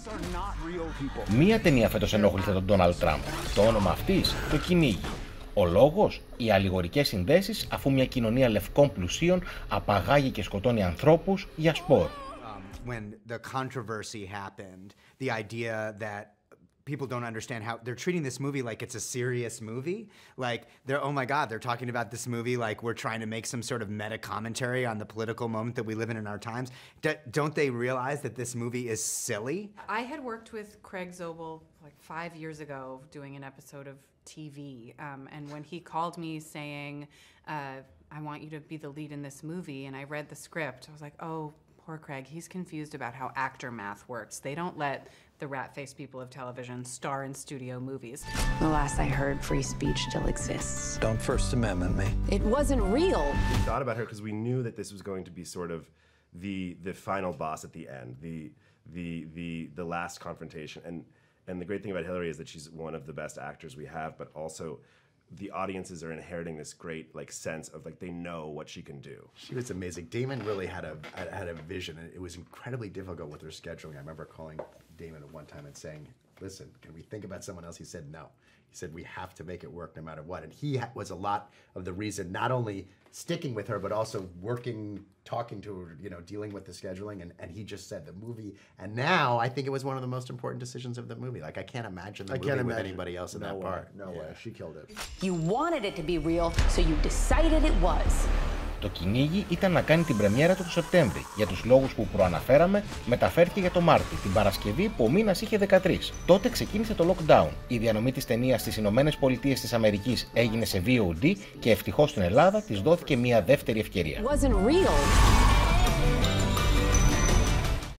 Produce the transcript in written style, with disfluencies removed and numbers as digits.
Μία ταινία φέτος ενόχλησε τον Ντόναλντ Τραμπ. Το όνομα αυτής, το Κυνήγι. Ο λόγος, οι αλληγορικές συνδέσεις, αφού μια κοινωνία λευκών πλουσίων απαγάγει και σκοτώνει ανθρώπους για σπορ. When the controversy happened, the idea that people don't understand how they're treating this movie like it's a serious movie. Like, they're, oh my God, they're talking about this movie like we're trying to make some sort of meta commentary on the political moment that we live in our times. Don't they realize that this movie is silly? I had worked with Craig Zobel like 5 years ago doing an episode of TV. And when he called me saying, I want you to be the lead in this movie, and I read the script, I was like, oh, poor Craig, he's confused about how actor math works. They don't let the rat-faced people of television star in studio movies. The last I heard, free speech still exists. Don't First Amendment me. It wasn't real. We thought about her because we knew that this was going to be sort of the final boss at the end, the last confrontation. And the great thing about Hillary is that she's one of the best actors we have, but also the audiences are inheriting this great like sense of like they know what she can do. She was amazing. Damon really had a vision, and it was incredibly difficult with her scheduling. I remember calling Damon at one time and saying, "Listen, can we think about someone else?" He said, "No." He said, "We have to make it work no matter what." And he was a lot of the reason, not only sticking with her, but also working, talking to her, you know, dealing with the scheduling. And he just said the movie. And now I think it was one of the most important decisions of the movie. Like, I can't imagine the movie with anybody else in that part. No way. She killed it. You wanted it to be real, so you decided it was. Το Κυνήγι ήταν να κάνει την πρεμιέρα του Σεπτέμβρη. Για τους λόγους που προαναφέραμε, μεταφέρθηκε για το Μάρτι, την Παρασκευή που ο μήνας είχε 13. Τότε ξεκίνησε το lockdown. Η διανομή της ταινίας στις Ηνωμένες Πολιτείες της Αμερικής έγινε σε VOD και ευτυχώς στην Ελλάδα της δόθηκε μια δεύτερη ευκαιρία. It wasn't real.